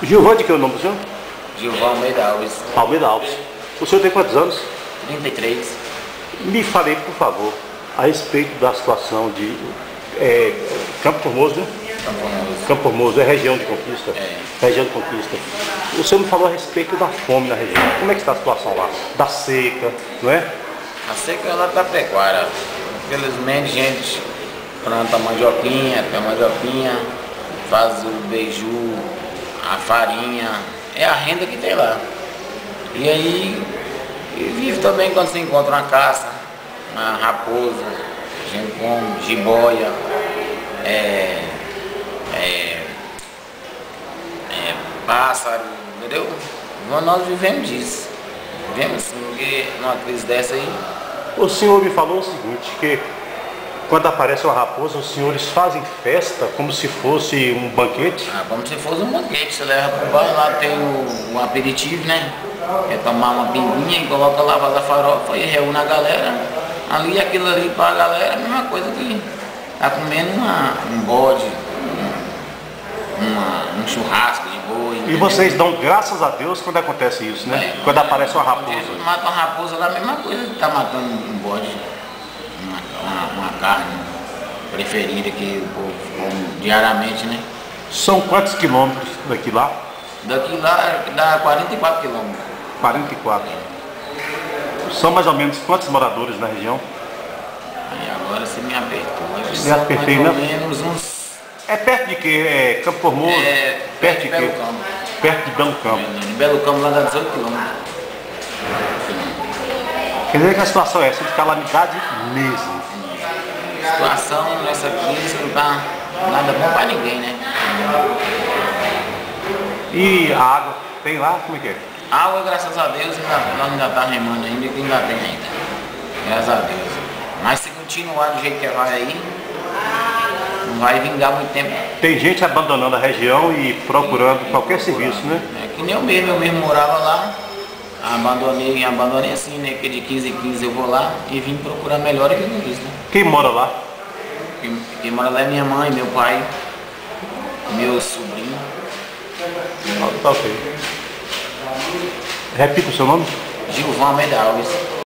Gilvan, de que é o nome do senhor? Gilvan Almeida Alves. Almeida Alves. O senhor tem quantos anos? 33. Me fale, por favor, a respeito da situação de Campo Formoso, né? Campo Formoso. Campo Formoso é região de conquista? É. Região de conquista. O senhor me falou a respeito da fome na região. Como é que está a situação lá? Da seca, não é? A seca ela tá pecuária. Infelizmente a gente planta mandioquinha, faz o beiju, a farinha, é a renda que tem lá. E aí vive também quando você encontra uma caça, uma raposa, a gente come jiboia, pássaro, entendeu? Nós vivemos disso. Vivemos assim, porque numa crise dessa aí. O senhor me falou o seguinte, que quando aparece uma raposa, os senhores fazem festa como se fosse um banquete? Como se fosse um banquete, você leva pro bar, lá tem um aperitivo, né? Quer tomar uma pinguinha e coloca lá, faz a farofa e reúne a galera. Ali, aquilo ali pra galera é a mesma coisa que tá comendo um bode, um churrasco de boi. E vocês dão graças a Deus quando acontece isso, né? Quando aparece uma raposa. Quando mata uma raposa lá, é a mesma coisa que tá matando um bode, uma carne preferida que o povo come diariamente, né? São quantos quilômetros daqui lá? Daqui lá dá 44 quilômetros. 44. São mais ou menos quantos moradores na região? Aí agora você me apertou. Me apertei, mais ou né? menos uns... É perto de quê? É Campo Formoso? Perto de quê? Belo Campo. Perto de Belo Campo. Em Belo Campo lá dá 18 quilômetros. Quer dizer que a situação é essa, de calamidade mesmo. A situação nessa crise não tá nada bom pra ninguém, né? E a água? Tem lá? Como é que é? Água, graças a Deus, nós ainda tá remando ainda, que ainda tem ainda. Graças a Deus. Mas se continuar do jeito que vai aí, não vai vingar muito tempo. Tem gente abandonando a região e procurando qualquer serviço, né? É que nem eu mesmo morava lá, abandonei assim, né? Que de 15 em 15 eu vou lá e vim procurar melhor aqui no Rio, né? Quem mora lá? Quem mora lá é minha mãe, meu pai, meu sobrinho. Tá ok. Repita o seu nome? Gilvan Almeida Alves.